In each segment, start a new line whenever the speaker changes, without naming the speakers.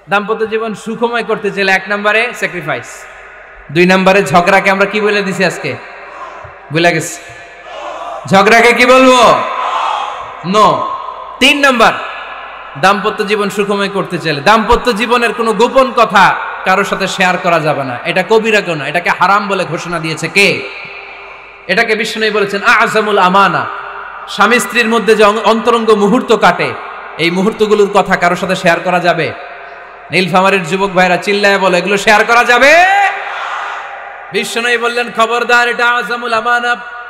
দাম্পত্য জীবন সুখময় করতে চাইলে 1 নম্বরে স্যাক্রিফাইস, 2 নম্বরে ঝগড়াকে আমরা কি বলে দিছি আজকে, ভুলে গেছি, ঝগড়াকে কি বলবো, নো। 3 নম্বর, দাম্পত্য জীবন সুখময় করতে চাইলে দাম্পত্য জীবনের কোনো গোপন কথা কারোর সাথে শেয়ার করা যাবে না। এটা কবিরা গুনাহ, এটাকে হারাম বলে ঘোষণা দিয়েছে কে? এটাকে বিষ্ণু বলেছেন আযমুল আমানা। স্বামী স্ত্রীর মধ্যে যে অন্তরঙ্গ মুহূর্ত কাটে, এই মুহূর্তগুলোর কথা কারোর সাথে শেয়ার করা যাবে? নীলফামারীর যুবক ভাইরা চিল্লায় বলে, এগুলো শেয়ার করা যাবে? বিষ্ণু বললেন খবরদার, এটা আযমুল আমানা।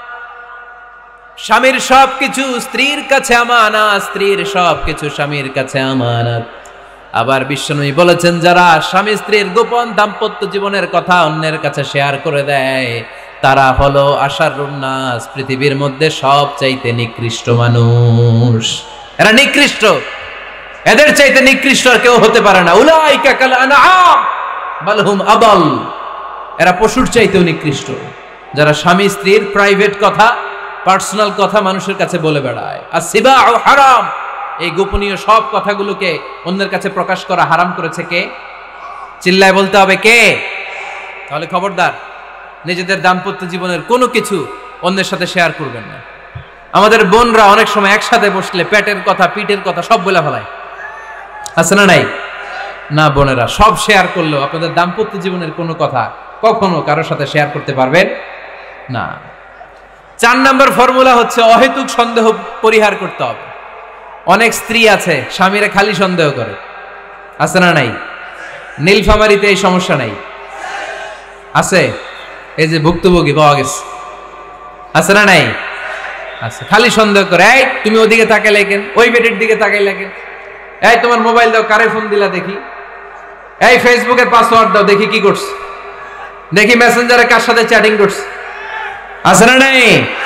স্বামীর সবকিছু স্ত্রীর কাছে আমানত, স্ত্রীর সবকিছু স্বামীর কাছে আমানত। আবার বিষ্ণু বলেছেন, যারা স্বামী স্ত্রীর গোপন দাম্পত্য জীবনের কথা অন্যের কাছে শেয়ার করে দেয়, তারা হলো আশারুন নাস, পৃথিবীর মধ্যে সবচাইতে নিকৃষ্ট মানুষ। এরা নিকৃষ্ট, এদের চাইতে নিকৃষ্ট আর কেউ হতে পারে না। উলাইকা কাল আনআম বাল হুম আদাল। এরা পশুর চাইতেও নিকৃষ্ট, যারা স্বামী স্ত্রীর প্রাইভেট কথা, পার্সোনাল কথা মানুষের কাছে বলে বেড়ায়। আর সিবাউ হারাম, এই গোপনীয় সব কথাগুলোকে অন্যের কাছে প্রকাশ করা হারাম করেছে কে? চিল্লায় বলতে হবে কে? তাহলে খবরদার, নিজেদের দাম্পত্য জীবনের কোনো কিছু অন্যের সাথে শেয়ার করবেন না। আমাদের বোনরা অনেক সময় একসাথে বসলে পেটের কথা, পিঠের কথা সব বলে ফেলায়, আছে না নাই? না বোনেরা, সব শেয়ার করলেও আপনাদের দাম্পত্য জীবনের কোনো কথা কখনো কারোর সাথে শেয়ার করতে পারবেন না। 4 নম্বর ফর্মুলা হচ্ছে অহেতুক সন্দেহ পরিহার করতে হবে। অনেক স্ত্রী আছে স্বামীরা খালি সন্দেহ করে, আছে না নাই? নীলফামারীতে এই সমস্যা নাই? আছে, এই যে ভুক্তভোগী পাওয়া গেছে, আছে না নাই? আছে, খালি সন্দেহ করে। এই তুমি ওদিকে তাকাইলে কেন, ওই বেটির দিকে তাকাইলে কেন, এই তোমার মোবাইল দাও, কারে ফোন দিলা দেখি, এই ফেসবুকের পাসওয়ার্ড দাও দেখি কি করছে, দেখি মেসেঞ্জারে কার সাথে চ্যাটিং করছে, আছে না নাই?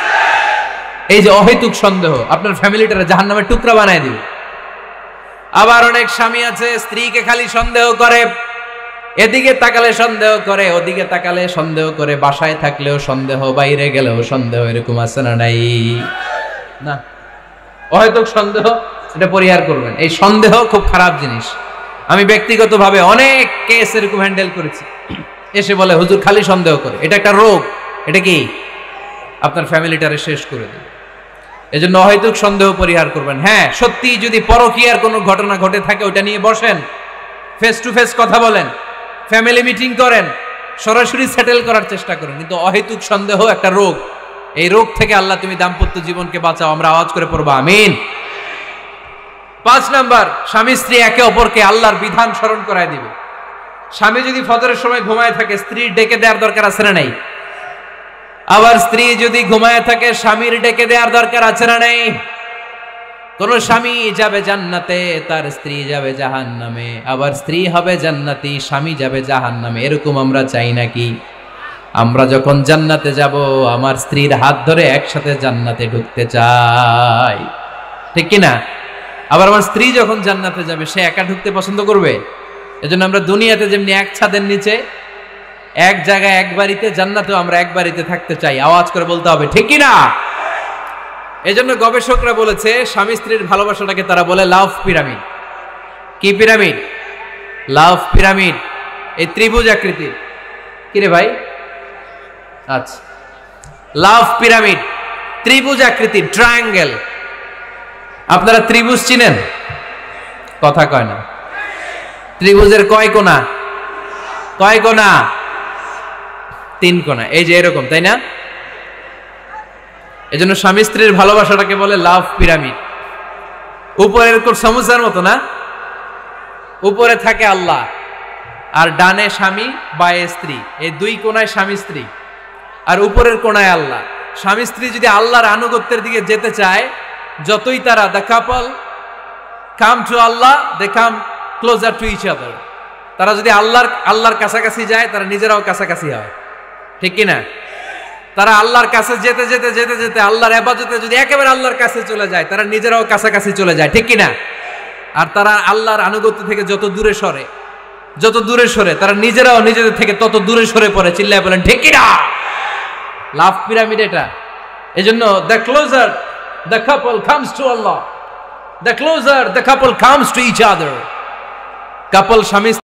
এই যে অহেতুক সন্দেহ আপনার ফ্যামিলিটারে জাহান্নামের টুকরা বানায় দিবে। আবার অনেক স্বামী আছে স্ত্রীকে খালি সন্দেহ করে, এদিকে তাকালে সন্দেহ করে, ওদিকে তাকালে সন্দেহ করে, বাসায় থাকলেও সন্দেহ, বাইরে গেলেও সন্দেহ, এরকম আছে না নাই? না, অহেতুক সন্দেহ এটা পরিহার করবেন। এই সন্দেহ খুব খারাপ জিনিস। আমি ব্যক্তিগতভাবে অনেক কেস এরকম হ্যান্ডেল করেছি। এসে বলে হুজুর খালি সন্দেহ করে, এটা একটা রোগ। এটা কি? আপনার ফ্যামিলিটারে শেষ করে দেবে। এজন্য অহেতুক সন্দেহ পরিহার করবেন। হ্যাঁ, সত্যি যদি পরকীয়ার কোনো ঘটনা ঘটে থাকে ওটা নিয়ে বসেন, ফেস টু ফেস কথা বলেন, ফ্যামিলি মিটিং করেন, সরাসরি সেটেল করার চেষ্টা করেন। কিন্তু অহেতুক সন্দেহ একটা রোগ। এই রোগ থেকে আল্লাহ তুমি দাম্পত্য জীবনকে বাঁচাও, আমরা আওয়াজ করে পড়বো আমিন। 5 নাম্বার, স্বামী স্ত্রী একে অপরকে আল্লাহর বিধান স্মরণ করায় দিবে। স্বামী যদি ফজরের সময় ঘুমায় থাকে, স্ত্রীর ডেকে দেওয়ার দরকার আছে না নাই? আবার স্ত্রী যদি ঘুমায় থাকে, স্বামীর ডেকে দেওয়ার দরকার আছে না নাই? কোন স্বামী যাবে জান্নাতে, তার স্ত্রী যাবে জাহান্নামে, আবার স্ত্রী হবে জান্নাতি, স্বামী যাবে জাহান্নামে। এরকম আমরা চাই নাকি? আমরা যখন জান্নাতে যাব, আমার স্ত্রীর হাত ধরে একসাথে জান্নাতে ঢুকতে চাই, ঠিক কিনা? আবার আমার স্ত্রী যখন জান্নাতে যাবে, সে একা ঢুকতে পছন্দ করবে? এজন্য আমরা দুনিয়াতে যেমনি এক ছাদের নিচে, এক জায়গায়, এক বাড়িতে, জান্নাতেও আমরা এক বাড়িতে থাকতে চাই। আওয়াজ করে বলতে হবে ঠিক কিনা? এজন্য গবেষকরা বলেছে, স্বামী স্ত্রীর ভালোবাসাটাকে তারা বলে লাভ পিরামিড। কি পিরামিড? Love pyramid. এই ত্রিভুজ আকৃতির। কিরে ভাই? আচ্ছা, লাভ পিরামিড, ত্রিভুজ আকৃতির, ট্রায়াঙ্গেল। আপনারা ত্রিভুজ চিনেন? কথা কয় না। ত্রিভুজের কয় কোণা? কয় কোণা? 3 কোণা। এই যে এরকম, তাই না? এজন্য স্বামী স্ত্রীর ভালোবাসাটাকে বলে লাভ পিরামিড। উপরের সমুচার মতো না, উপরে থাকে আল্লাহ, আর ডানে স্বামী, বায়ে স্ত্রী। এই 2 কোণায় স্বামী স্ত্রী, আর উপরের কোণায় আল্লাহ। স্বামী স্ত্রী যদি আল্লাহর আনুগত্যের দিকে যেতে চায়, যতই তারা the couple come to Allah, they come closer to each other. তারা যদি আল্লাহর কাছাকাছি যায়, তারা নিজেরাও কাছাকাছি হয়, ঠিক কিনা? তারা আল্লাহর কাছে যেতে যেতে যেতে যেতে আল্লাহর ইবাদতে যদি একেবারে আল্লাহর কাছে চলে যায়, তারা নিজেরাও কাছাকাছি চলে যায়, ঠিক কিনা? আর তারা আল্লাহর আনুগত্য থেকে যত দূরে সরে, তারা নিজেরাও নিজেদের থেকে তত দূরে সরে পড়ে। চিল্লায় বলেন ঠিক কিনা? লাভ পিরামিড এটা। এজন্য the closer the couple comes to Allah, the closer the couple comes to each other. Couple স্বামী